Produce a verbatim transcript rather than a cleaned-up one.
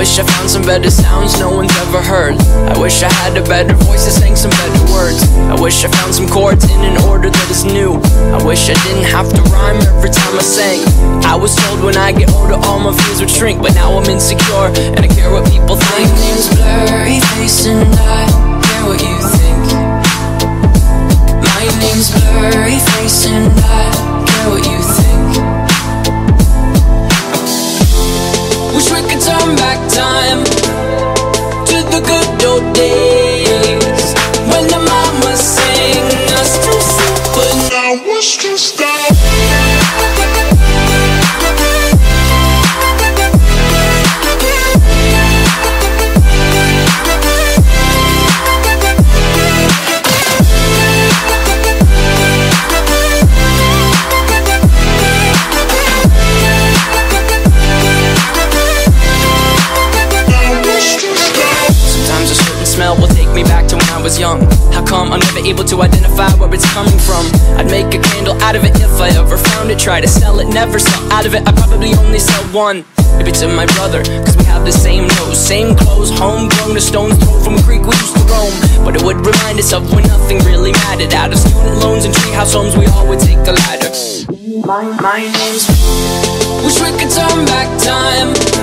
wish I found some better sounds no one's ever heard. I wish I had a better voice that sang some better words. I wish I found some chords in an order that is new. I wish I didn't have to rhyme every time I sang. I was told when I get older all my fears would shrink, but now I'm insecure and I care what people think. My name's Blurryface and I don't care what you think. My name's Blurryface and I don't care what you think. Wish we could turn back time to the good old days when the mama sang us to sleep, but now it's just that. Will take me back to when I was young. How come I'm never able to identify where it's coming from? I'd make a candle out of it if I ever found it. Try to sell it, never sell out of it. I probably only sell one. Maybe to my brother, cause we have the same nose, same clothes, homegrown, a stone's throw from a creek we used to roam. But it would remind us of when nothing really mattered. Out of student loans and treehouse homes, we all would take a ladder. My, my name's Wish we could turn back time